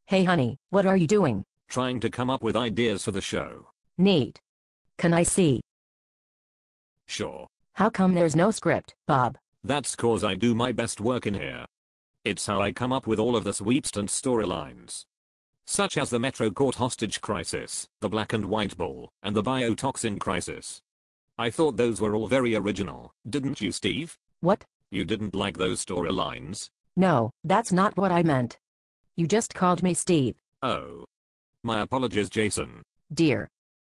Hey honey, what are you doing? Trying to come up with ideas for the show. Neat. Can I see? Sure. How come there's no script, Bob? That's cause I do my best work in here. It's how I come up with all of the sweeps and storylines. Such as the Metro Court hostage crisis, the black and white ball, and the biotoxin crisis. I thought those were all very original, didn't you, Steve? What? You didn't like those storylines? No, that's not what I meant. You just called me Steve. Oh. My apologies, Jason. Dear.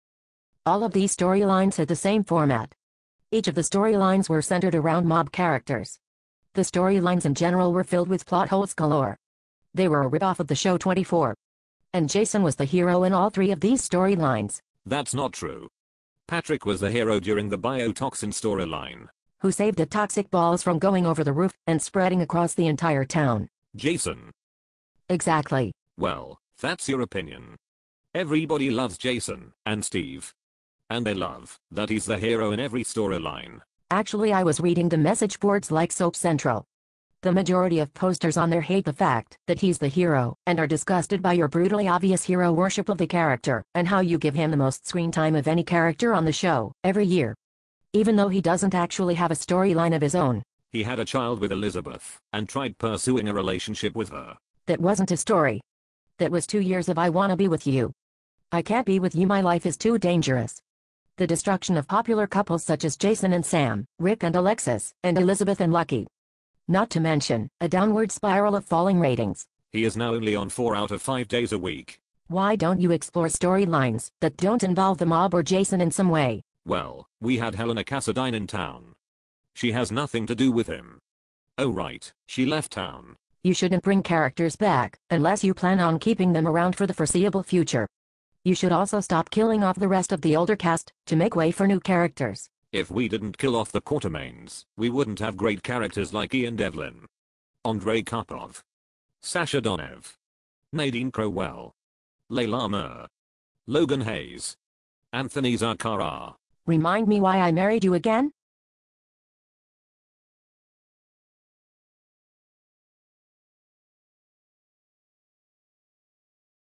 All of these storylines had the same format. Each of the storylines were centered around mob characters. The storylines in general were filled with plot holes galore. They were a ripoff of the show 24. And Jason was the hero in all three of these storylines. That's not true. Patrick was the hero during the biotoxin storyline. Who saved the toxic balls from going over the roof and spreading across the entire town. Jason. Exactly. Well, that's your opinion. Everybody loves Jason and Steve. And they love that he's the hero in every storyline. Actually, I was reading the message boards like Soap Central. The majority of posters on there hate the fact that he's the hero and are disgusted by your brutally obvious hero worship of the character and how you give him the most screen time of any character on the show every year. Even though he doesn't actually have a storyline of his own. He had a child with Elizabeth and tried pursuing a relationship with her. That wasn't a story. That was 2 years of I wanna be with you. I can't be with you, my life is too dangerous. The destruction of popular couples such as Jason and Sam, Rick and Alexis, and Elizabeth and Lucky. Not to mention, a downward spiral of falling ratings. He is now only on 4 out of 5 days a week. Why don't you explore storylines that don't involve the mob or Jason in some way? Well, we had Helena Cassadine in town. She has nothing to do with him. Oh right, she left town. You shouldn't bring characters back, unless you plan on keeping them around for the foreseeable future. You should also stop killing off the rest of the older cast, to make way for new characters. If we didn't kill off the Quartermains, we wouldn't have great characters like Ian Devlin, Andrei Karpov, Sasha Donev, Nadine Crowell, Layla Mur, Logan Hayes, Anthony Zakara. Remind me why I married you again?